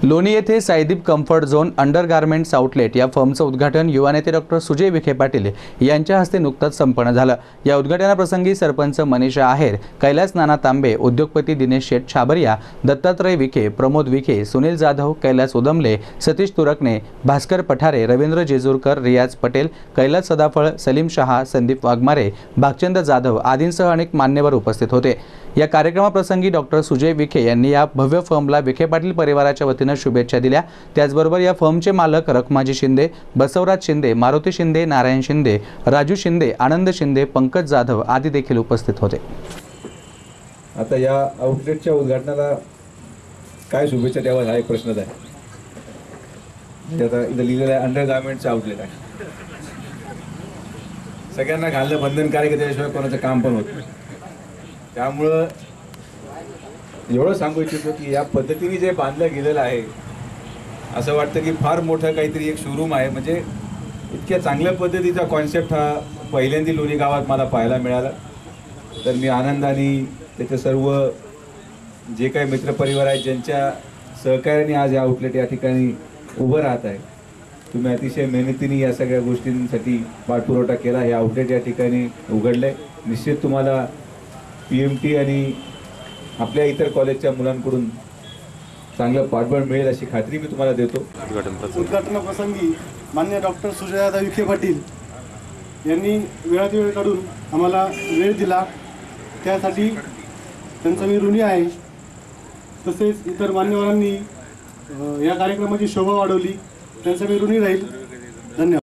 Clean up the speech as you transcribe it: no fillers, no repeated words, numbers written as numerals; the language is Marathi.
लोणी येथे Saideep comfort zone undergarments outlet या फर्मचं उद्घाटन युवा नेते डॉक्टर सुजय विखे पाटील यांच्या हस्ते नुकताच संपन्न झालं। या उद्घाटनाप्रसंगी सरपंच मनीषा आहेर, कैलास नाना तांबे, उद्योगपती दिनेश शेठ छाबरिया, दत्तात्रय विखे, प्रमोद विखे, सुनील जाधव, कैलास उदमले, सतीश तुरकणे, भास्कर पठारे, रवींद्र जेजूरकर, रियाज पटेल, कैलास सदाफळ, सलीम शहा, संदीप वाघमारे, भागचंद जाधव आदींसह अनेक मान्यवर उपस्थित होते। या कार्यक्रमाप्रसंगी डॉक्टर सुजय विखे यांनी या भव्य फर्मला विखे पाटील परिवाराच्या वतीने शुभेच्छा दिल्या। त्याचबरोबर या फर्मचे मालक रखमाजी शिंदे, बसवराज शिंदे, मारुती शिंदे, नारायण शिंदे, राजू शिंदे, आनंद शिंदे, पंकज जाधव आदी देखील उपस्थित होते। आता या आउटलेटच्या उद्घाटनाला काय शुभेच्छा द्यावा हा एक प्रश्नच आहे। आता इथं लिहिलेलं आहे अंडरगार्मेंट्स आउटलेट आहे। सगळ्यांना घालणं बंधनकारक आहे, त्याशिवाय कोणाचं काम पण होत नाही। त्यामुळं एवढं सांगू इच्छितो की या पद्धतीने जे बांधलं गेलेलं आहे, असं वाटतं की फार मोठं काहीतरी एक शोरूम आहे। म्हणजे इतक्या चांगल्या पद्धतीचा कॉन्सेप्ट हा पहिल्यांदा लोणी गावात मला पाहायला मिळाला। तर मी आनंदाने त्याचे सर्व जे काही मित्रपरिवार आहेत ज्यांच्या सहकार्याने आज या आउटलेट या ठिकाणी उभं राहत आहे, तुम्ही अतिशय मेहनतीने या सगळ्या गोष्टींसाठी पाठपुरवठा केला। हे आउटलेट या ठिकाणी उघडले। निश्चित तुम्हाला PMT आणि आपल्या इतर कॉलेजच्या मुलांकडून चांगलं पाठबळ मिळेल अशी खात्री मी तुम्हाला देतो। उद्घाटनाप्रसंगी माननीय डॉक्टर सुजयदादा विखे पाटील यांनी वेळात वेळ काढून आम्हाला वेळ दिला, त्यासाठी त्यांचा मी ऋणी आहे। तसेच इतर मान्यवरांनी या कार्यक्रमाची शोभा वाढवली, त्यांचा मी ऋणी राहील। धन्यवाद।